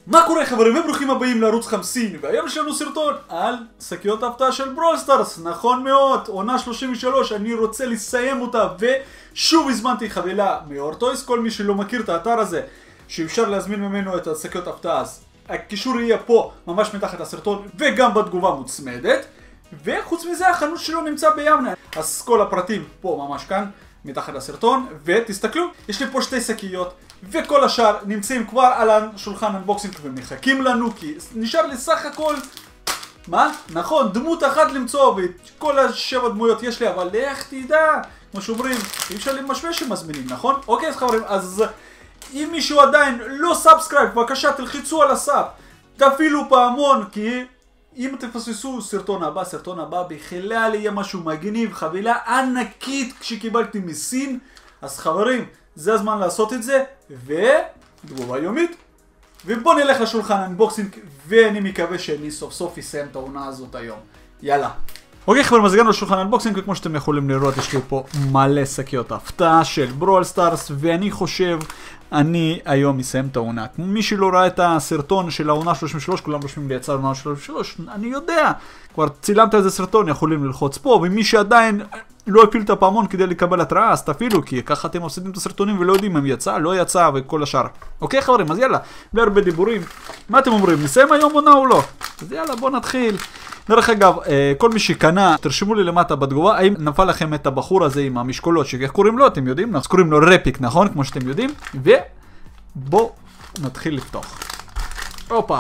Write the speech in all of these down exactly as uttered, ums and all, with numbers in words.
מה קורה חברים וברוכים הבאים לערוץ חמסין, והיום יש לנו סרטון על שקיות הפתעה של ברול סטארס. נכון מאוד, עונה שלושים ושלוש, אני רוצה לסיים אותה ושוב הזמנתי חבילה מאורטויס. כל מי שלא מכיר את האתר הזה שאפשר להזמין ממנו את השקיות הפתעה, אז הקישור יהיה פה ממש מתחת הסרטון וגם בתגובה מוצמדת. וחוץ מזה החנות שלו נמצא ביבנה, אז כל הפרטים פה ממש כאן מתחת לסרטון. ותסתכלו, יש לי פה שתי שקיות וכל השאר נמצאים כבר על השולחן אנבוקסינג ומחכים לנו, כי נשאר לי סך הכל, מה? נכון, דמות אחת למצוא, וכל השבע דמויות יש לי, אבל איך תדע, כמו שאומרים, אי אפשר למשמש שמזמינים, נכון? אוקיי, אז חברים, אז אם מישהו עדיין לא סאבסקרייב, בבקשה תלחיצו על הסאב, תפעילו פעמון, כי אם תפססו סרטון הבא, סרטון הבא בכלל יהיה משהו מגניב, חבילה ענקית שקיבלתי מסין. אז חברים, זה הזמן לעשות את זה, ותגובה יומית. ובוא נלך לשולחן אנבוקסינג, ואני מקווה שאני סוף סוף אסיים את העונה הזאת היום. יאללה. אוקיי חברים, אז הגענו לשולחן אנבוקסינג, וכמו שאתם יכולים לראות, יש לי פה מלא שקיות הפתעה של ברול סטארס, ואני חושב, אני היום אסיים את העונה. מי שלא ראה את הסרטון של העונה שלושים ושלוש, כולם רושמים לי יצא העונה שלושים ושלוש, אני יודע, כבר צילמת איזה סרטון, יכולים ללחוץ פה, ומי שעדיין לא הפיל את הפעמון כדי לקבל התראה, אז תפעילו, כי ככה אתם מפסידים את הסרטונים ולא יודעים אם יצא, לא יצא וכל השאר. אוקיי חברים, אז יאללה, בלי הרבה דיבורים, מה אתם אומרים, נסיים היום עונה או לא? אז יאללה, בוא נתחיל. דרך אגב, כל מי שקנה, תרשמו לי למטה בתגובה, האם נפל לכם את הבחור הזה עם המשקולות, שאיך קוראים לו, אתם יודעים? אז קוראים לו רפיק, נכון? כמו שאתם יודעים. ובואו נתחיל לפתוח. הופה.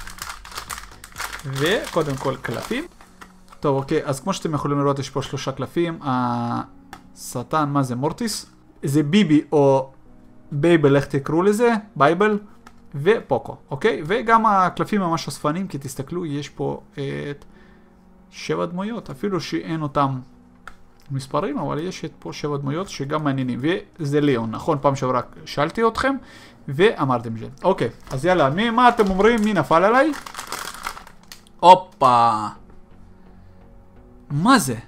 וקודם כל קלפים. טוב, אוקיי, אז כמו שאתם יכולים לראות, יש פה שלושה קלפים. השטן, מה זה? מורטיס? זה ביבי או בייבל, איך תקראו לזה? בייבל. ופוקו, אוקיי? וגם הקלפים ממש אספנים, כי תסתכלו, יש פה את שבע דמויות, אפילו שאין אותם מספרים, אבל יש את פה שבע דמויות שגם מעניינים, וזה ליאון, נכון? פעם שעברה שאלתי אתכם, ואמרתם זה. אוקיי, אז יאללה, מי, מה אתם אומרים? מי נפל עליי? הופה! מה זה?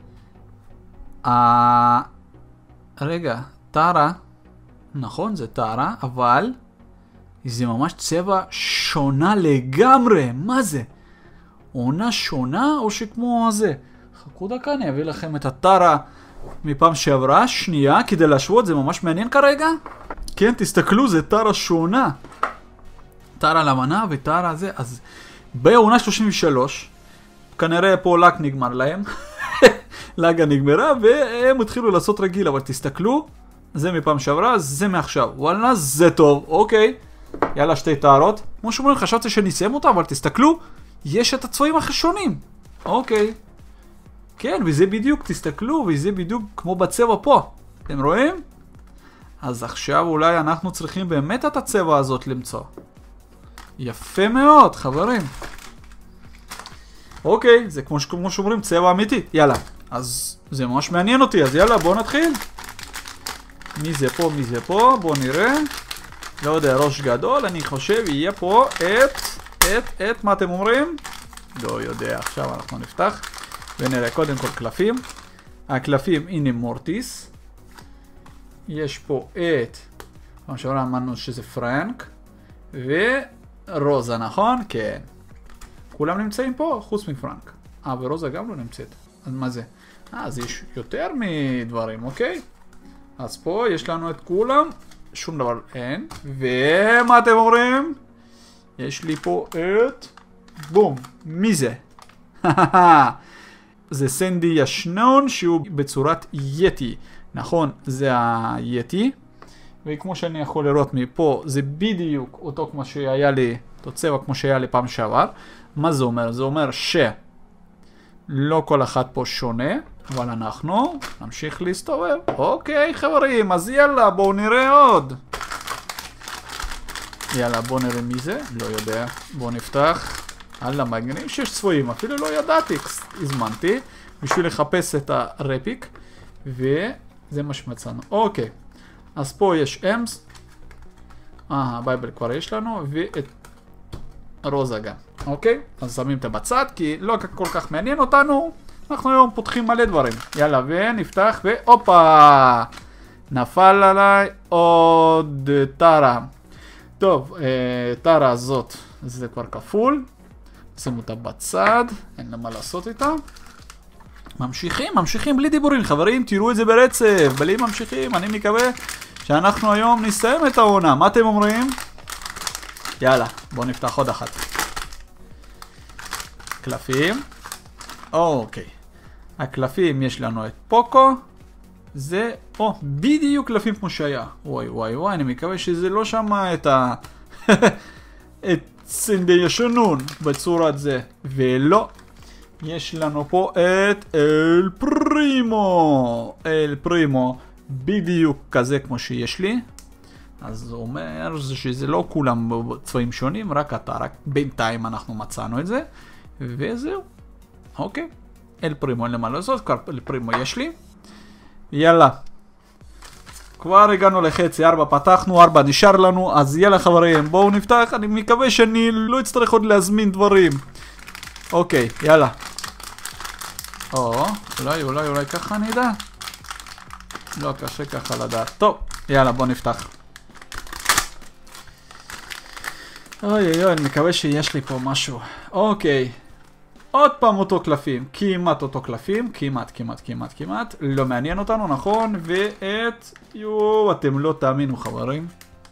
אה... רגע, טרה, נכון, זה טרה, אבל זה ממש צבע שונה לגמרי. מה זה? עונה שונה או שכמו הזה? חכו דקה, אני אביא לכם את הטרה מפעם שעברה. שנייה, כדי להשוות, זה ממש מעניין כרגע. כן, תסתכלו, זה טרה שונה. טרה למנה וטרה זה. אז בעונה שלושים ושלוש, כנראה פה לק נגמר להם. לגה נגמרה, והם התחילו לעשות רגיל. אבל תסתכלו, זה מפעם שעברה, זה מעכשיו. וואלה, זה טוב, אוקיי. יאללה, שתי טהרות. כמו שאומרים, חשבתי שנסיים אותה, אבל תסתכלו, יש את הצבעים השונים. אוקיי. כן, וזה בדיוק, תסתכלו, וזה בדיוק כמו בצבע פה. אתם רואים? אז עכשיו אולי אנחנו צריכים באמת את הצבע הזאת למצוא. יפה מאוד, חברים. אוקיי, זה כמו, כמו שאומרים, צבע אמיתי. יאללה, אז זה ממש מעניין אותי, אז יאללה, בואו נתחיל. מי זה פה, מי זה פה, בואו נראה. לא יודע, ראש גדול, אני חושב יהיה פה את, את, את, מה אתם אומרים? לא יודע, עכשיו אנחנו נפתח ונראה קודם כל קלפים. הקלפים, הנה מורטיס. יש פה את, כמו שאומרים, אמרנו שזה פרנק. ורוזה, נכון? כן. כולם נמצאים פה, חוץ מפרנק. אה, ורוזה גם לא נמצאת. אז מה זה? אה, אז יש יותר מדברים, אוקיי? אז פה יש לנו את כולם. שום דבר אין. ומה אתם אומרים? יש לי פה את... בום. מי זה? זה סנדי ישנון שהוא בצורת יטי. נכון, זה היטי. וכמו שאני יכול לראות מפה, זה בדיוק אותו כמו שהיה לי, אותו צבע כמו שהיה לי פעם שעבר. מה זה אומר? זה אומר שלא כל אחד פה שונה. אבל אנחנו נמשיך להסתובב. אוקיי חברים, אז יאללה, בואו נראה עוד. יאללה, בואו נראה מי זה. לא יודע. בואו נפתח. הלאה, מגניב שיש צבועים. אפילו לא ידעתי. הזמנתי בשביל לחפש את הרפיק. וזה מה שמצאנו. אוקיי. אז פה יש אמס. אה, בייבל כבר יש לנו. ואת רוזה גם. אוקיי? אז שמים את הבצד, כי לא כל כך מעניין אותנו. אנחנו היום פותחים מלא דברים. יאללה, ונפתח, והופה! נפל עליי עוד טרה. טוב, טרה הזאת, זה כבר כפול. שימו אותה בצד, אין לה מה לעשות איתה. ממשיכים, ממשיכים בלי דיבורים, חברים, תראו את זה ברצף, בלי ממשיכים. אני מקווה שאנחנו היום נסיים את העונה. מה אתם אומרים? יאללה, בואו נפתח עוד אחת. קלפים. אוקיי. הקלפים, יש לנו את פוקו. זה, או, בדיוק קלפים כמו שהיה. וואי וואי וואי, אני מקווה שזה לא שמע את ה... את סינדי שנון בצורת זה. ולא. יש לנו פה את אל פרימו. אל פרימו. בדיוק כזה כמו שיש לי. אז זה אומר שזה לא כולם צבעים שונים, רק אתה, רק בינתיים אנחנו מצאנו את זה. וזהו. אוקיי. אל פרימו, אין למה לעשות, כבר אל פרימו יש לי. יאללה. כבר הגענו לחצי, ארבע פתחנו, ארבע נשאר לנו, אז יאללה חברים, בואו נפתח, אני מקווה שאני לא אצטרך עוד להזמין דברים. אוקיי, יאללה. או, אולי, אולי, אולי ככה אני אדע. לא קשה ככה לדעת. טוב, יאללה, בואו נפתח. אוי אוי אוי, אני מקווה שיש לי פה משהו. אוקיי. עוד פעם אותו קלפים. כמעט אותו קלפים. כמעט, כמעט, כמעט, כמעט. לא מעניין אותנו, נכון? ואת... יואו, אתם לא תאמינו, חברים.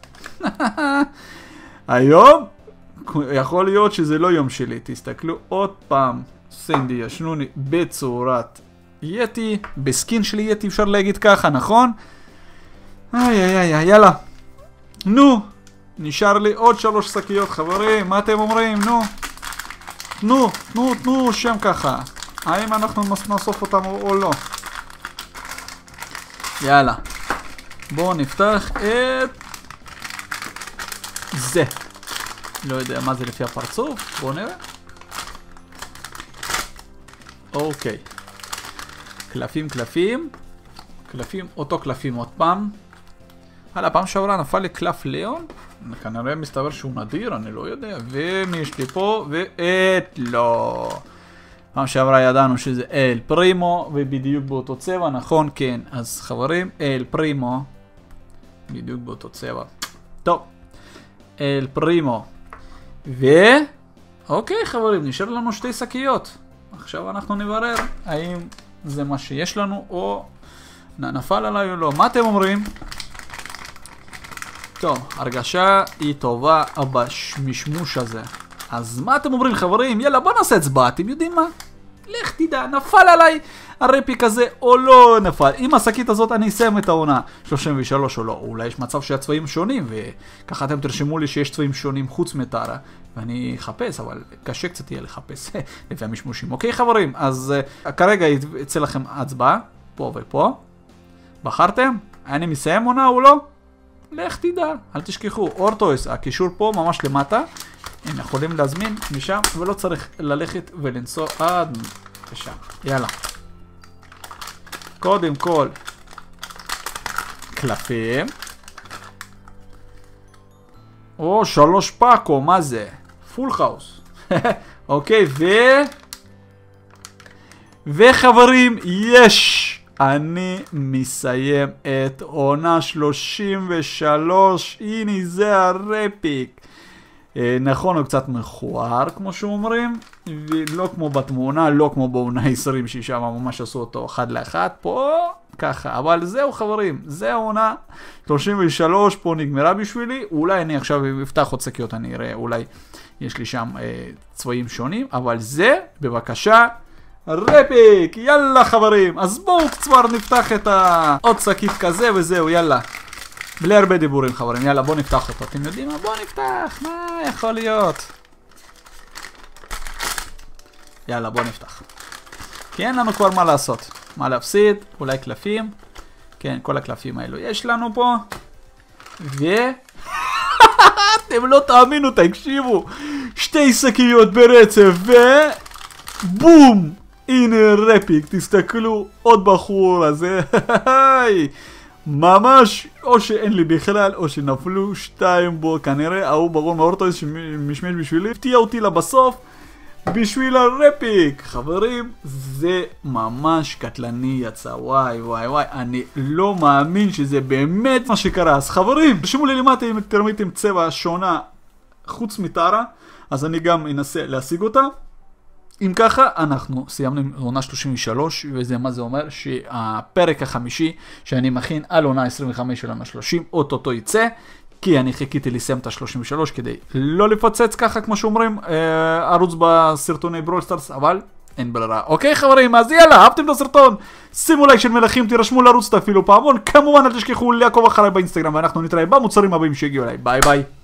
היום, יכול להיות שזה לא יום שלי. תסתכלו עוד פעם. סינדי ישנוני בצורת יתי. בסקין שלי יתי, אפשר להגיד ככה, נכון? איי איי איי, יאללה. נו. נשאר לי עוד שלוש שקיות, חברים. מה אתם אומרים? נו. תנו, תנו, תנו שם ככה. האם אנחנו נאסוף אותם או לא? יאללה. בואו נפתח את... זה. לא יודע מה זה לפי הפרצוף. בואו נראה. אוקיי. קלפים, קלפים. קלפים, אותו קלפים עוד פעם. הלאה, פעם שעברה נפל לי קלף ליאון. כנראה מסתבר שהוא נדיר, אני לא יודע. ומי יש לי פה? ואת לא. פעם שעברה ידענו שזה אל פרימו, ובדיוק באותו צבע, נכון? כן. אז חברים, אל פרימו. בדיוק באותו צבע. טוב. אל פרימו. ו... אוקיי חברים, נשאר לנו שתי שקיות. עכשיו אנחנו נברר האם זה מה שיש לנו, או נפל עליי או לא. מה אתם אומרים? טוב, הרגשה היא טובה במשמוש הזה. אז מה אתם אומרים חברים? יאללה בוא נעשה הצבעה, אתם יודעים מה? לך תדע, נפל עליי הרפיק הזה או לא נפל. עם השקית הזאת אני אסיים את העונה שלושים ושלוש או לא. אולי יש מצב שהצבעים שונים, וככה אתם תרשמו לי שיש צבעים שונים חוץ מטרה. ואני אחפש, אבל קשה קצת יהיה לחפש לפי המשמושים. אוקיי חברים, אז uh, כרגע יצא לכם הצבעה, פה ופה. בחרתם? אני מסיים עונה או לא? לך תדע, אל תשכחו, אורטויס, הקישור פה ממש למטה, הם יכולים להזמין משם ולא צריך ללכת ולנסוע עד לשם. יאללה. קודם כל, קלפים. או, שלוש פאקו, מה זה? פול חאוס. אוקיי, ו... וחברים, יש! אני מסיים את עונה שלושים ושלוש. הנה זה הרפיק. אה, נכון, הוא קצת מכוער כמו שאומרים, ולא כמו בתמונה, לא כמו בעונה עשרים ששם ממש עשו אותו אחד לאחד. פה ככה, אבל זהו חברים, זה העונה שלושים ושלוש, פה נגמרה בשבילי. אולי אני עכשיו אפתח עוד שקיות, אני אראה, אולי יש לי שם אה, צבעים שונים, אבל זה בבקשה רפיק. יאללה חברים, אז בואו כבר נפתח את העוד שקית כזה וזהו, יאללה. בלי הרבה דיבורים חברים, יאללה בואו נפתח אותו. אתם יודעים מה? בואו נפתח, מה יכול להיות? יאללה בואו נפתח. כי אין לנו כבר מה לעשות, מה להפסיד, אולי קלפים. כן, כל הקלפים האלו יש לנו פה. ו... אתם לא תאמינו, תקשיבו. שתי שקיות ברצף ו... בום! הנה רפיק, תסתכלו, עוד בחור הזה. ממש, או שאין לי בכלל, או שנפלו שתיים בו, כנראה, ההוא ברון מאורטויס שמשמש בשבילי. הפתיע אותי לבסוף. בשביל הרפיק. חברים, זה ממש קטלני יצא, וואי וואי וואי, אני לא מאמין שזה באמת מה שקרה. אז חברים, תרשמו לי למטה אם אתם ראיתם צבע שונה חוץ מטרה, אז אני גם אנסה להשיג אותה. אם ככה, אנחנו סיימנו עם עונה שלושים ושלוש, וזה מה זה אומר? שהפרק החמישי שאני מכין על עונה עשרים וחמש של עונה שלושים, אוטוטו יצא, כי אני חיכיתי לסיים את ה-שלושים ושלוש כדי לא לפוצץ ככה, כמו שאומרים, אה, ערוץ בסרטוני ברול סטארס, אבל אין ברירה. אוקיי חברים, אז יאללה, אהבתם את הסרטון? שימו לייק של מלכים, תירשמו לערוץ, תפעילו פעמון, כמובן אל תשכחו לעקוב אחריי באינסטגרם, ואנחנו נתראה במוצרים הבאים שהגיעו אליי. ביי ביי.